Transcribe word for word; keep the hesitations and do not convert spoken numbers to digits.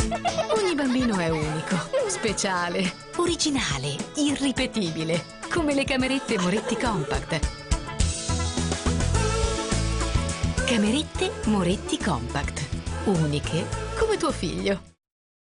Ogni bambino è unico, speciale, originale, irripetibile, come le camerette Moretti Compact. Camerette Moretti Compact, uniche come tuo figlio.